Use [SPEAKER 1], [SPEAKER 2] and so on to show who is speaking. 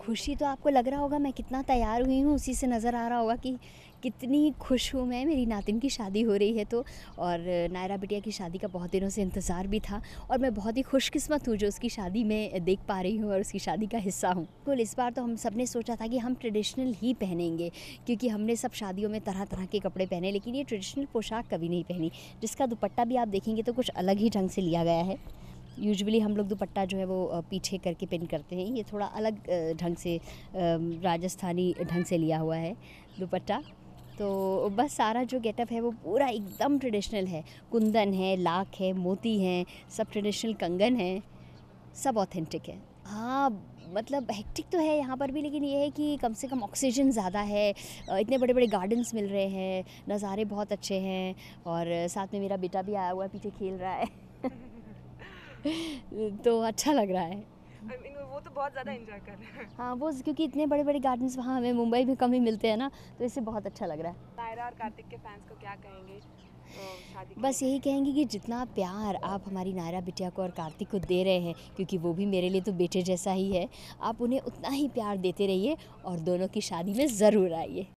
[SPEAKER 1] खुशी तो आपको लग रहा होगा मैं कितना तैयार हुई हूँ, उसी से नज़र आ रहा होगा कि कितनी खुश हूँ मैं। मेरी नातिन की शादी हो रही है तो, और नायरा बिटिया की शादी का बहुत दिनों से इंतज़ार भी था, और मैं बहुत ही खुशकिस्मत हूँ जो उसकी शादी में देख पा रही हूँ और उसकी शादी का हिस्सा हूँ। कुल इस बार तो हम सब ने सोचा था कि हम ट्रेडिशनल ही पहनेंगे, क्योंकि हमने सब शादियों में तरह तरह के कपड़े पहने, लेकिन ये ट्रेडिशनल पोशाक कभी नहीं पहनी, जिसका दुपट्टा भी आप देखेंगे तो कुछ अलग ही ढंग से लिया गया है। यूजुअली हम लोग दुपट्टा जो है वो पीछे करके पिन करते हैं, ये थोड़ा अलग ढंग से राजस्थानी ढंग से लिया हुआ है दुपट्टा। तो बस सारा जो गेटअप है वो पूरा एकदम ट्रेडिशनल है। कुंदन है, लाख है, मोती हैं, सब ट्रेडिशनल कंगन हैं, सब ऑथेंटिक है। हाँ, मतलब हेक्टिक तो है यहाँ पर भी, लेकिन ये है कि कम से कम ऑक्सीजन ज़्यादा है, इतने बड़े बड़े गार्डन्स मिल रहे हैं, नज़ारे बहुत अच्छे हैं, और साथ में मेरा बेटा भी आया हुआ है, पीछे खेल रहा है। तो अच्छा लग रहा है।
[SPEAKER 2] वो तो बहुत ज़्यादा एंजॉय कर रहे हैं।
[SPEAKER 1] हाँ, वो क्योंकि इतने बड़े बड़े गार्डन्स वहाँ हमें मुंबई में कम ही मिलते हैं ना, तो इससे बहुत अच्छा लग रहा है।
[SPEAKER 2] नायरा और कार्तिक के फैंस को क्या कहेंगे शादी के
[SPEAKER 1] बस यही कहेंगे कि जितना प्यार आप हमारी नायरा बिटिया को और कार्तिक को दे रहे हैं, क्योंकि वो भी मेरे लिए तो बेटे जैसा ही है, आप उन्हें उतना ही प्यार देते रहिए और दोनों की शादी में ज़रूर आइए।